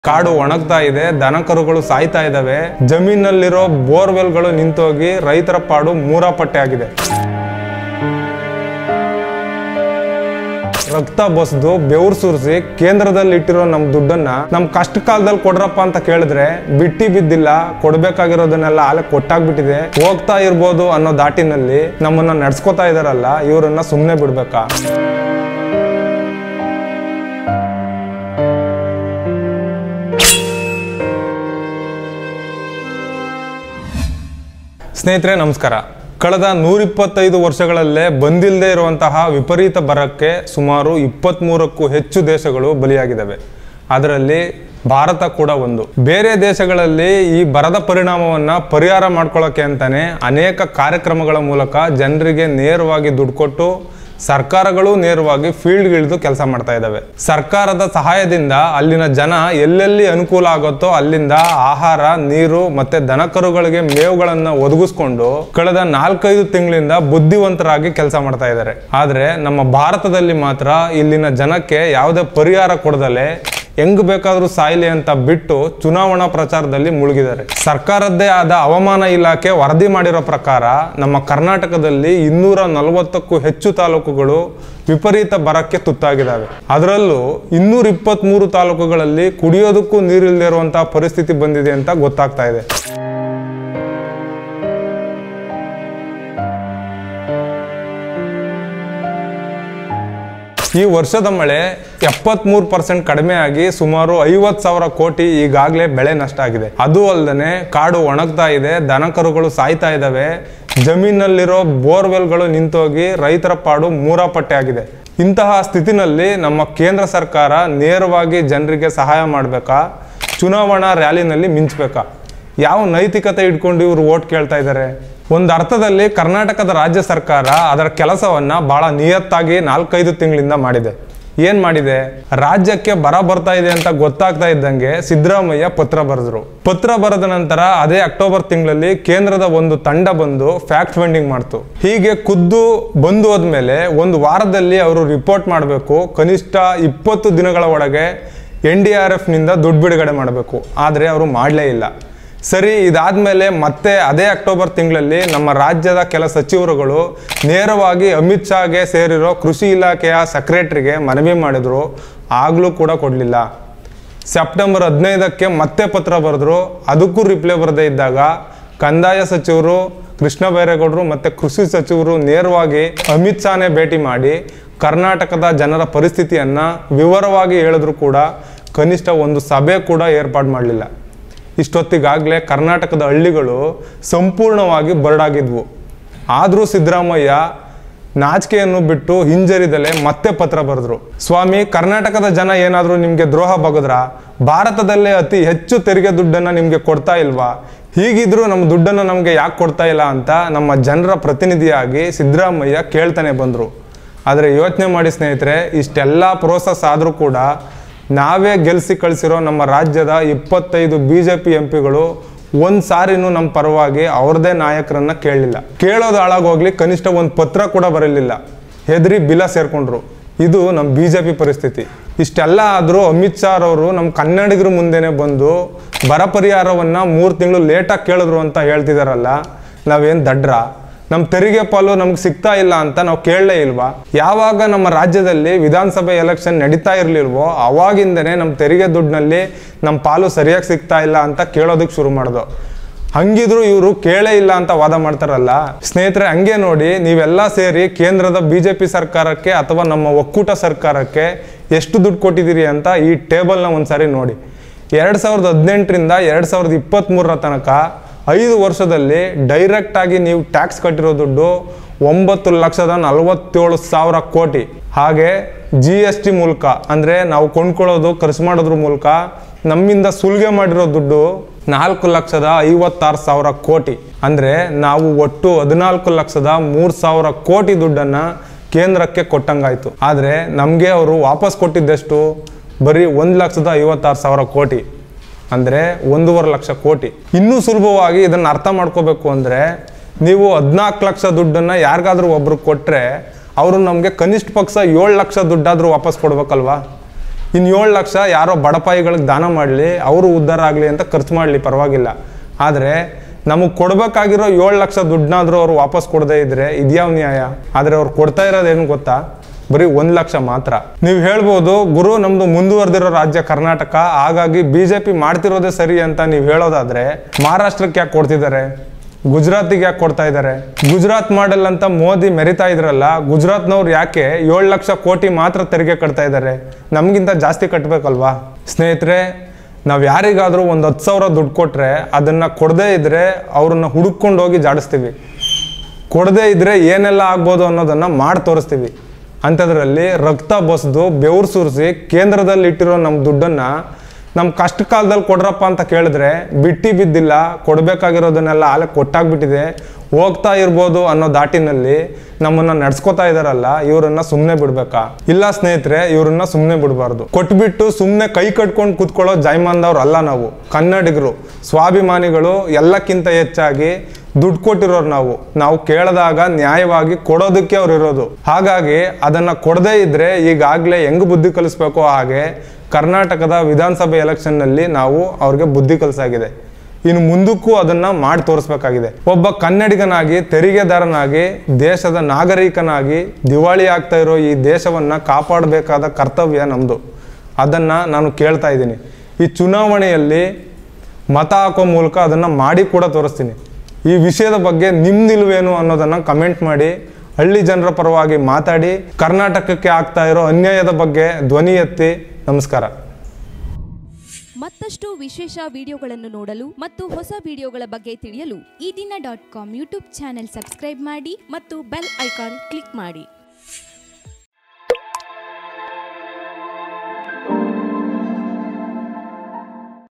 ಕಾಡು ಒಣಗ್ತಾ ಇದೆ, ದನಕರುಗಳು ಸಾಯ್ತಾ ಇದ್ದಾವೆ, ಜಮೀನಲ್ಲಿರೋ ಬೋರ್ವೆಲ್ಗಳು ನಿಂತೋಗಿ ರೈತರ ಪಾಡು ಮೂರಾಪಟ್ಟೆ ಆಗಿದೆ. ರಕ್ತ ಬಸ್ದು ಬೆವರು ಸುರಿಸಿ ಕೇಂದ್ರದಲ್ಲಿ ಇಟ್ಟಿರೋ ನಮ್ ದುಡ್ಡನ್ನ ನಮ್ ಕಷ್ಟ ಕಾಲದಲ್ಲಿ ಕೊಡ್ರಪ್ಪ ಅಂತ ಕೇಳಿದ್ರೆ ಬಿಟ್ಟಿ ಬಿದ್ದಿಲ್ಲ, ಕೊಡ್ಬೇಕಾಗಿರೋದನ್ನೆಲ್ಲ ಆಲೆ ಕೊಟ್ಟಾಗ್ಬಿಟ್ಟಿದೆ. ಹೋಗ್ತಾ ಇರ್ಬೋದು ಅನ್ನೋ ದಾಟಿನಲ್ಲಿ ನಮ್ಮನ್ನ ನಡ್ಸ್ಕೊತಾ ಇದಾರಲ್ಲ, ಇವರನ್ನ ಸುಮ್ನೆ ಬಿಡ್ಬೇಕಾ? ಸ್ನೇಹಿತರೆ ನಮಸ್ಕಾರ. ಕಳೆದ 125 ವರ್ಷಗಳಲ್ಲೇ ಬಂದಿಲ್ಲದೆ ಇರುವಂತಹ ವಿಪರೀತ ಬರಕ್ಕೆ ಸುಮಾರು 23ಕ್ಕೂ ಹೆಚ್ಚು ದೇಶಗಳು ಬಲಿಯಾಗಿದ್ದಾವೆ. ಅದರಲ್ಲಿ ಭಾರತ ಕೂಡ ಒಂದು. ಬೇರೆ ದೇಶಗಳಲ್ಲಿ ಈ ಬರದ ಪರಿಣಾಮವನ್ನು ಪರಿಹಾರ ಮಾಡ್ಕೊಳ್ಳೋಕೆ ಅಂತಾನೆ ಅನೇಕ ಕಾರ್ಯಕ್ರಮಗಳ ಮೂಲಕ ಜನರಿಗೆ ನೇರವಾಗಿ ದುಡ್ಡು ಕೊಟ್ಟು ಸರ್ಕಾರಗಳು ನೇರವಾಗಿ ಫೀಲ್ಡ್ಗಿಳಿದು ಕೆಲಸ ಮಾಡ್ತಾ ಇದ್ದಾವೆ. ಸರ್ಕಾರದ ಸಹಾಯದಿಂದ ಅಲ್ಲಿನ ಜನ ಎಲ್ಲೆಲ್ಲಿ ಅನುಕೂಲ ಆಗುತ್ತೋ ಅಲ್ಲಿಂದ ಆಹಾರ, ನೀರು ಮತ್ತೆ ದನಕರುಗಳಿಗೆ ಮೇವುಗಳನ್ನ ಒದಗಿಸ್ಕೊಂಡು ಕಳೆದ 4-5 ತಿಂಗಳಿಂದ ಬುದ್ಧಿವಂತರಾಗಿ ಕೆಲಸ ಮಾಡ್ತಾ ಇದ್ದಾರೆ. ಆದ್ರೆ ನಮ್ಮ ಭಾರತದಲ್ಲಿ ಮಾತ್ರ ಇಲ್ಲಿನ ಜನಕ್ಕೆ ಯಾವುದೇ ಪರಿಹಾರ ಕೊಡದಲೆ ಹೆಂಗ್ ಬೇಕಾದ್ರೂ ಸಾಯ್ಲಿ ಅಂತ ಬಿಟ್ಟು ಚುನಾವಣಾ ಪ್ರಚಾರದಲ್ಲಿ ಮುಳುಗಿದ್ದಾರೆ. ಸರ್ಕಾರದ್ದೇ ಆದ ಹವಾಮಾನ ಇಲಾಖೆ ವರದಿ ಮಾಡಿರೋ ಪ್ರಕಾರ ನಮ್ಮ ಕರ್ನಾಟಕದಲ್ಲಿ 240ಕ್ಕೂ ಹೆಚ್ಚು ತಾಲೂಕುಗಳು ವಿಪರೀತ ಬರಕ್ಕೆ ತುತ್ತಾಗಿದ್ದಾವೆ. ಅದರಲ್ಲೂ 223 ತಾಲೂಕುಗಳಲ್ಲಿ ಕುಡಿಯೋದಕ್ಕೂ ನೀರಿಲ್ಲದೆ ಇರುವಂತಹ ಪರಿಸ್ಥಿತಿ ಬಂದಿದೆ ಅಂತ ಗೊತ್ತಾಗ್ತಾ ಇದೆ. ಈ ವರ್ಷದ ಮಳೆ 73% ಕಡಿಮೆ ಆಗಿ ಸುಮಾರು 50,000 ಕೋಟಿ ಈಗಾಗಲೇ ಬೆಳೆ ನಷ್ಟ ಆಗಿದೆ. ಅದು ಅಲ್ಲದೆ ಕಾಡು ಒಣಗ್ತಾ ಇದೆ, ದನಕರುಗಳು ಸಾಯ್ತಾ ಇದ್ದಾವೆ, ಜಮೀನಲ್ಲಿರೋ ಬೋರ್ವೆಲ್ಗಳು ನಿಂತೋಗಿ ರೈತರ ಪಾಡು ಮೂರಾಪಟ್ಟೆ ಆಗಿದೆ. ಇಂತಹ ಸ್ಥಿತಿನಲ್ಲಿ ನಮ್ಮ ಕೇಂದ್ರ ಸರ್ಕಾರ ನೇರವಾಗಿ ಜನರಿಗೆ ಸಹಾಯ ಮಾಡಬೇಕಾ, ಚುನಾವಣಾ ರ್ಯಾಲಿನಲ್ಲಿ ಮಿಂಚಬೇಕಾ? ಯಾವ ನೈತಿಕತೆ ಇಟ್ಕೊಂಡು ಇವರು ಓಟ್ ಕೇಳ್ತಾ ಇದ್ದಾರೆ? ಒಂದು ಅರ್ಥದಲ್ಲಿ ಕರ್ನಾಟಕದ ರಾಜ್ಯ ಸರ್ಕಾರ ಅದರ ಕೆಲಸವನ್ನ ಬಹಳ ನಿಯತ್ತಾಗಿ 4-5 ತಿಂಗಳಿಂದ ಮಾಡಿದೆ. ಏನ್ ಮಾಡಿದೆ? ರಾಜ್ಯಕ್ಕೆ ಬರ ಬರ್ತಾ ಇದೆ ಅಂತ ಗೊತ್ತಾಗ್ತಾ ಇದ್ದಂಗೆ ಸಿದ್ದರಾಮಯ್ಯ ಪತ್ರ ಬರೆದ್ರು. ಪತ್ರ ಬರೆದ ನಂತರ ಅದೇ ಅಕ್ಟೋಬರ್ ತಿಂಗಳಲ್ಲಿ ಕೇಂದ್ರದ ಒಂದು ತಂಡ ಬಂದು ಫ್ಯಾಕ್ಟ್ ಫೈಂಡಿಂಗ್ ಮಾಡ್ತು. ಹೀಗೆ ಖುದ್ದು ಬಂದು ಹೋದ್ಮೇಲೆ ಒಂದು ವಾರದಲ್ಲಿ ಅವರು ರಿಪೋರ್ಟ್ ಮಾಡಬೇಕು. ಕನಿಷ್ಠ 20 ದಿನಗಳ ಒಳಗೆ NDRF ನಿಂದ ದುಡ್ಡು ಬಿಡುಗಡೆ ಮಾಡಬೇಕು. ಆದರೆ ಅವರು ಮಾಡಲೇ ಇಲ್ಲ. ಸರಿ, ಇದಾದ್ಮೇಲೆ ಮತ್ತೆ ಅದೇ ಅಕ್ಟೋಬರ್ ತಿಂಗಳಲ್ಲಿ ನಮ್ಮ ರಾಜ್ಯದ ಕೆಲ ಸಚಿವರುಗಳು ನೇರವಾಗಿ ಅಮಿತ್ ಶಾಗೆ ಸೇರಿರೋ ಕೃಷಿ ಇಲಾಖೆಯ ಸೆಕ್ರೆಟರಿಗೆ ಮನವಿ ಮಾಡಿದ್ರು. ಆಗ್ಲೂ ಕೂಡ ಕೊಡಲಿಲ್ಲ. ಸೆಪ್ಟೆಂಬರ್ 15ಕ್ಕೆ ಮತ್ತೆ ಪತ್ರ ಬರೆದ್ರು. ಅದಕ್ಕೂ ರಿಪ್ಲೈ ಬರದೇ ಇದ್ದಾಗ ಕಂದಾಯ ಸಚಿವರು ಕೃಷ್ಣ ಬೈರೇಗೌಡರು ಮತ್ತೆ ಕೃಷಿ ಸಚಿವರು ನೇರವಾಗಿ ಅಮಿತ್ ಶಾನೇ ಭೇಟಿ ಮಾಡಿ ಕರ್ನಾಟಕದ ಜನರ ಪರಿಸ್ಥಿತಿಯನ್ನ ವಿವರವಾಗಿ ಹೇಳಿದ್ರು ಕೂಡ ಕನಿಷ್ಠ ಒಂದು ಸಭೆ ಕೂಡ ಏರ್ಪಾಡು ಮಾಡಲಿಲ್ಲ. ಇಷ್ಟೊತ್ತಿಗಾಗಲೇ ಕರ್ನಾಟಕದ ಹಳ್ಳಿಗಳು ಸಂಪೂರ್ಣವಾಗಿ ಬರಡಾಗಿದ್ವು. ಆದರೂ ಸಿದ್ದರಾಮಯ್ಯ ನಾಚಿಕೆಯನ್ನು ಬಿಟ್ಟು ಹಿಂಜರಿದಲೇ ಮತ್ತೆ ಪತ್ರ ಬರೆದ್ರು. ಸ್ವಾಮಿ, ಕರ್ನಾಟಕದ ಜನ ಏನಾದರೂ ನಿಮಗೆ ದ್ರೋಹ ಬಗದ್ರ? ಭಾರತದಲ್ಲೇ ಅತಿ ಹೆಚ್ಚು ತೆರಿಗೆ ದುಡ್ಡನ್ನು ನಿಮಗೆ ಕೊಡ್ತಾ ಇಲ್ವಾ? ಹೀಗಿದ್ರೂ ನಮ್ಮ ದುಡ್ಡನ್ನು ನಮಗೆ ಯಾಕೆ ಕೊಡ್ತಾ ಇಲ್ಲ ಅಂತ ನಮ್ಮ ಜನರ ಪ್ರತಿನಿಧಿಯಾಗಿ ಸಿದ್ದರಾಮಯ್ಯ ಕೇಳ್ತಾನೆ ಬಂದರು. ಆದರೆ ಯೋಚನೆ ಮಾಡಿ ಸ್ನೇಹಿತರೆ, ಇಷ್ಟೆಲ್ಲ ಪ್ರೋಸೆಸ್ ಆದರೂ ಕೂಡ ನಾವೇ ಗೆಲ್ಲಿಸಿ ಕಳಿಸಿರೋ ನಮ್ಮ ರಾಜ್ಯದ 25 BJP MPಗಳು ಒಂದು ಸಾರಿನೂ ನಮ್ಮ ಪರವಾಗಿ ಅವ್ರದೇ ನಾಯಕರನ್ನ ಕೇಳಲಿಲ್ಲ. ಕೇಳೋದು ಹಾಳಾಗೋಗ್ಲಿ, ಕನಿಷ್ಠ ಒಂದು ಪತ್ರ ಕೂಡ ಬರಲಿಲ್ಲ. ಹೆದರಿ ಬಿಲ ಸೇರ್ಕೊಂಡ್ರು. ಇದು ನಮ್ಮ BJP ಪರಿಸ್ಥಿತಿ. ಇಷ್ಟೆಲ್ಲ ಆದರೂ ಅಮಿತ್ ಶಾ ಅವರು ನಮ್ಮ ಕನ್ನಡಿಗರ ಮುಂದೆನೆ ಬಂದು ಬರ ಪರಿಹಾರವನ್ನು 3 ತಿಂಗಳು ಲೇಟಾಗಿ ಕೇಳಿದ್ರು ಅಂತ ಹೇಳ್ತಿದಾರಲ್ಲ, ನಾವೇನು ದಡ್ರ? ನಮ್ಮ ತೆರಿಗೆ ಪಾಲು ನಮ್ಗೆ ಸಿಗ್ತಾ ಇಲ್ಲ ಅಂತ ನಾವು ಕೇಳಲೇ ಇಲ್ವಾ? ಯಾವಾಗ ನಮ್ಮ ರಾಜ್ಯದಲ್ಲಿ ವಿಧಾನಸಭೆ ಎಲೆಕ್ಷನ್ ನಡೀತಾ ಇರಲಿಲ್ವೋ ಅವಾಗಿಂದನೇ ನಮ್ಮ ತೆರಿಗೆ ದುಡ್ಡಿನಲ್ಲಿ ನಮ್ಮ ಪಾಲು ಸರಿಯಾಗಿ ಸಿಗ್ತಾ ಇಲ್ಲ ಅಂತ ಕೇಳೋದಕ್ಕೆ ಶುರು ಮಾಡೋದು. ಹಂಗಿದ್ರು ಇವರು ಕೇಳೇ ಇಲ್ಲ ಅಂತ ವಾದ ಮಾಡ್ತಾರಲ್ಲ. ಸ್ನೇಹಿತರೆ, ಹಂಗೆ ನೋಡಿ, ನೀವೆಲ್ಲ ಸೇರಿ ಕೇಂದ್ರದ BJP ಸರ್ಕಾರಕ್ಕೆ ಅಥವಾ ನಮ್ಮ ಒಕ್ಕೂಟ ಸರ್ಕಾರಕ್ಕೆ ಎಷ್ಟು ದುಡ್ಡು ಕೊಟ್ಟಿದ್ದೀರಿ ಅಂತ ಈ ಟೇಬಲ್ನ ಒಂದ್ಸಾರಿ ನೋಡಿ. 2018ರಿಂದ 2023 ತನಕ 5 ವರ್ಷದಲ್ಲಿ ಡೈರೆಕ್ಟ್ ಆಗಿ ನೀವು ಟ್ಯಾಕ್ಸ್ ಕಟ್ಟಿರೋ ದುಡ್ಡು 9,47,000 ಕೋಟಿ. ಹಾಗೆ GST ಮೂಲಕ ಅಂದರೆ ನಾವು ಕೊಂಡ್ಕೊಳ್ಳೋದು ಖರ್ಚು ಮಾಡೋದ್ರ ಮೂಲಕ ನಮ್ಮಿಂದ ಸುಲಿಗೆ ಮಾಡಿರೋ ದುಡ್ಡು 4,56,000 ಕೋಟಿ. ಅಂದರೆ ನಾವು ಒಟ್ಟು 14,03,000 ಕೋಟಿ ದುಡ್ಡನ್ನು ಕೇಂದ್ರಕ್ಕೆ ಕೊಟ್ಟಂಗಾಯ್ತು. ಆದರೆ ನಮಗೆ ಅವರು ವಾಪಸ್ ಕೊಟ್ಟಿದ್ದೆಷ್ಟು? ಬರೀ 1,56,000 ಕೋಟಿ, ಅಂದರೆ 1.5 ಲಕ್ಷ ಕೋಟಿ. ಇನ್ನೂ ಸುಲಭವಾಗಿ ಇದನ್ನು ಅರ್ಥ ಮಾಡ್ಕೋಬೇಕು ಅಂದರೆ, ನೀವು 14 ಲಕ್ಷ ದುಡ್ಡನ್ನು ಯಾರಿಗಾದ್ರೂ ಒಬ್ರಿಗೆ ಕೊಟ್ಟರೆ ಅವರು ನಮಗೆ ಕನಿಷ್ಠ ಪಕ್ಷ 7 ಲಕ್ಷ ದುಡ್ಡಾದರೂ ವಾಪಸ್ ಕೊಡ್ಬೇಕಲ್ವಾ? ಇನ್ನು 7 ಲಕ್ಷ ಯಾರೋ ಬಡಪಾಯಿಗಳಿಗೆ ದಾನ ಮಾಡಲಿ, ಅವರು ಉದ್ಧಾರ ಆಗಲಿ ಅಂತ ಖರ್ಚು ಮಾಡಲಿ, ಪರವಾಗಿಲ್ಲ. ಆದರೆ ನಮಗೆ ಕೊಡಬೇಕಾಗಿರೋ 7 ಲಕ್ಷ ದುಡ್ಡನ್ನಾದರೂ ಅವ್ರು ವಾಪಸ್ ಕೊಡದೇ ಇದ್ರೆ ಇದ್ಯಾವ ನ್ಯಾಯ? ಆದರೆ ಅವ್ರು ಕೊಡ್ತಾ ಇರೋದೇನು ಗೊತ್ತಾ? ಬರೀ 1 ಲಕ್ಷ ಮಾತ್ರ. ನೀವು ಹೇಳ್ಬೋದು, ಗುರು ನಮ್ದು ಮುಂದುವರೆದಿರೋ ರಾಜ್ಯ ಕರ್ನಾಟಕ, ಹಾಗಾಗಿ BJP ಮಾಡ್ತಿರೋದೇ ಸರಿ ಅಂತ ನೀವು ಹೇಳೋದಾದ್ರೆ ಮಹಾರಾಷ್ಟ್ರಕ್ಕೆ ಯಾಕೆ ಕೊಡ್ತಿದ್ದಾರೆ? ಗುಜರಾತಿಗೆ ಯಾಕೆ ಕೊಡ್ತಾ ಇದ್ದಾರೆ? ಗುಜರಾತ್ ಮಾಡೆಲ್ ಅಂತ ಮೋದಿ ಮೆರಿತಾ ಇದ್ರಲ್ಲ, ಗುಜರಾತ್ನವ್ರು ಯಾಕೆ 7 ಲಕ್ಷ ಕೋಟಿ ಮಾತ್ರ ತೆರಿಗೆ ಕಟ್ತಾ ಇದ್ದಾರೆ? ನಮಗಿಂತ ಜಾಸ್ತಿ ಕಟ್ಟಬೇಕಲ್ವಾ? ಸ್ನೇಹಿತರೆ, ನಾವು ಯಾರಿಗಾದರೂ ಒಂದು 10,000 ದುಡ್ಡು ಕೊಟ್ಟರೆ ಅದನ್ನು ಕೊಡದೇ ಇದ್ದರೆ ಅವ್ರನ್ನ ಹುಡುಕೊಂಡು ಹೋಗಿ ಜಾಡಿಸ್ತೀವಿ. ಕೊಡದೇ ಇದ್ದರೆ ಏನೆಲ್ಲ ಆಗ್ಬೋದು ಅನ್ನೋದನ್ನು ಮಾಡಿ ತೋರಿಸ್ತೀವಿ. ಅಂಥದ್ರಲ್ಲಿ ರಕ್ತ ಬಸ್ದು ಬೆವರು ಸುರಿಸಿ ಕೇಂದ್ರದಲ್ಲಿ ಇಟ್ಟಿರೋ ನಮ್ಮ ದುಡ್ಡನ್ನು ನಮ್ಮ ಕಷ್ಟ ಕಾಲದಲ್ಲಿ ಕೊಡ್ರಪ್ಪ ಅಂತ ಕೇಳಿದ್ರೆ ಬಿಟ್ಟಿ ಬಿದ್ದಿಲ್ಲ, ಕೊಡಬೇಕಾಗಿರೋದನ್ನೆಲ್ಲ ಆಲೆ ಕೊಟ್ಟಾಗ್ಬಿಟ್ಟಿದೆ, ಹೋಗ್ತಾ ಇರ್ಬೋದು ಅನ್ನೋ ದಾಟಿನಲ್ಲಿ ನಮ್ಮನ್ನು ನಡೆಸ್ಕೋತಾ ಇದ್ದಾರಲ್ಲ, ಇವರನ್ನ ಸುಮ್ಮನೆ ಬಿಡ್ಬೇಕಾ? ಇಲ್ಲ ಸ್ನೇಹಿತರೆ, ಇವರನ್ನ ಸುಮ್ಮನೆ ಬಿಡಬಾರ್ದು. ಕೊಟ್ಬಿಟ್ಟು ಸುಮ್ಮನೆ ಕೈ ಕಟ್ಕೊಂಡು ಕೂತ್ಕೊಳ್ಳೋ ಜಾಯ್ಮಾನ್ದವ್ರು ಅಲ್ಲ ನಾವು. ಕನ್ನಡಿಗರು, ಸ್ವಾಭಿಮಾನಿಗಳು, ಎಲ್ಲಕ್ಕಿಂತ ಹೆಚ್ಚಾಗಿ ದುಡ್ಡು ಕೊಟ್ಟಿರೋರು ನಾವು ಕೇಳಿದಾಗ ನ್ಯಾಯವಾಗಿ ಕೊಡೋದಕ್ಕೆ ಅವ್ರು ಇರೋದು. ಹಾಗಾಗಿ ಅದನ್ನು ಕೊಡದೇ ಇದ್ದರೆ ಈಗಾಗಲೇ ಹೆಂಗೆ ಬುದ್ಧಿ ಕಲಿಸ್ಬೇಕೋ ಹಾಗೆ ಕರ್ನಾಟಕದ ವಿಧಾನಸಭೆ ಎಲೆಕ್ಷನ್ನಲ್ಲಿ ನಾವು ಅವ್ರಿಗೆ ಬುದ್ಧಿ ಕಲಿಸಾಗಿದೆ. ಇನ್ನು ಮುಂದಕ್ಕೂ ಅದನ್ನು ಮಾಡಿ ತೋರಿಸ್ಬೇಕಾಗಿದೆ. ಒಬ್ಬ ಕನ್ನಡಿಗನಾಗಿ, ತೆರಿಗೆದಾರನಾಗಿ, ದೇಶದ ನಾಗರಿಕನಾಗಿ ದಿವಾಳಿ ಆಗ್ತಾ ಇರೋ ಈ ದೇಶವನ್ನು ಕಾಪಾಡಬೇಕಾದ ಕರ್ತವ್ಯ ನಮ್ಮದು. ಅದನ್ನು ನಾನು ಕೇಳ್ತಾ ಇದ್ದೀನಿ. ಈ ಚುನಾವಣೆಯಲ್ಲಿ ಮತ ಹಾಕೋ ಮೂಲಕ ಅದನ್ನು ಮಾಡಿ ಕೂಡ ತೋರಿಸ್ತೀನಿ. ಈ ವಿಷಯದ ಬಗ್ಗೆ ನಿಮ್ಮ ನಿಲುವೇನು ಅನ್ನೋದನ್ನು ಕಮೆಂಟ್ ಮಾಡಿ, ಹಳ್ಳಿ ಜನರ ಪರವಾಗಿ ಮಾತಾಡಿ, ಕರ್ನಾಟಕಕ್ಕೆ ಆಗ್ತಾ ಇರೋ ಅನ್ಯಾಯದ ಬಗ್ಗೆ ಧ್ವನಿ ಎತ್ತಿ. ನಮಸ್ಕಾರ. ಮತ್ತಷ್ಟು ವಿಶೇಷ ವಿಡಿಯೋಗಳನ್ನು ನೋಡಲು ಮತ್ತು ಹೊಸ ವಿಡಿಯೋಗಳ ಬಗ್ಗೆ ತಿಳಿಯಲು ಈ ದಿನ .com ಯೂಟ್ಯೂಬ್ ಚಾನೆಲ್ ಸಬ್ಸ್ಕ್ರೈಬ್ ಮಾಡಿ ಮತ್ತು ಬೆಲ್ ಐಕಾನ್ ಕ್ಲಿಕ್ ಮಾಡಿ.